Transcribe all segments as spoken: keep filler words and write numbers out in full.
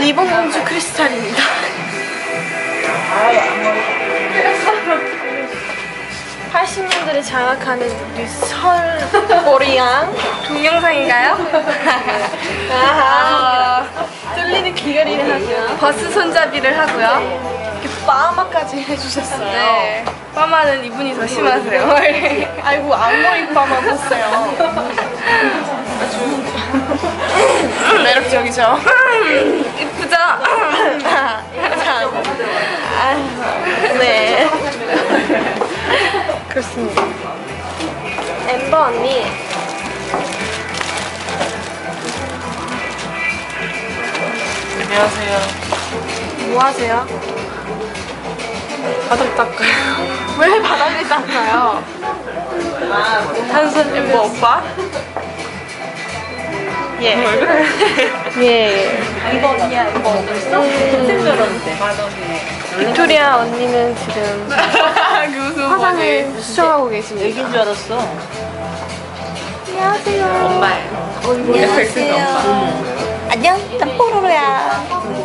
리본 공주 크리스탈입니다. 팔십 년대를 장악하는 우리 설보리양 동영상인가요? 아하. 뚫리는 귀걸이를 하고요. 버스 손잡이를 하고요. 이렇게 파마까지 해주셨어요. 네. 파마는 이분이 더 심하세요. 아이고 앞머리 파마 보세요. 아주 매력적이죠. 이쁘죠? 참. 아유, 네. 그렇습니다. 엠버 언니. 안녕하세요. 뭐 하세요? 바닥 닦아요. 왜 바닥을 닦아요? 한선 엠버 오빠? 예. 왜 그래? 예. 엠버 언니야, 엠버 언니 있어? 쌤 저러는데. 빅토리아 언니는 지금 그 무슨 화장을 수정하고 계십니다. 얘기인 줄 알았어. 안녕하세요. 엄마예요. 안녕하세요. 안녕, 난 뽀로로야.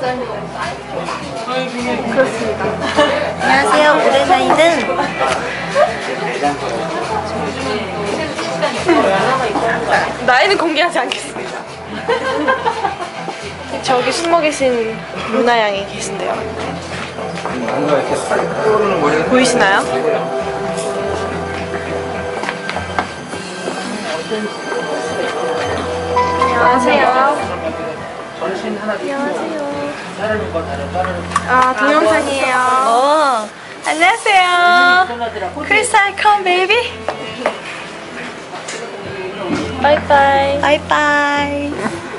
그렇습니다. 안녕하세요. 올해 나이는 나이는 공개하지 않겠습니다. 저기 숨어 계신 루나 양이 계신데요. 보이시나요? 안녕하세요. 안녕하세요. 아, 동영상이에요. 어 안녕하세요. 크리스탈 컴 베이비. 바이바이. 바이바이.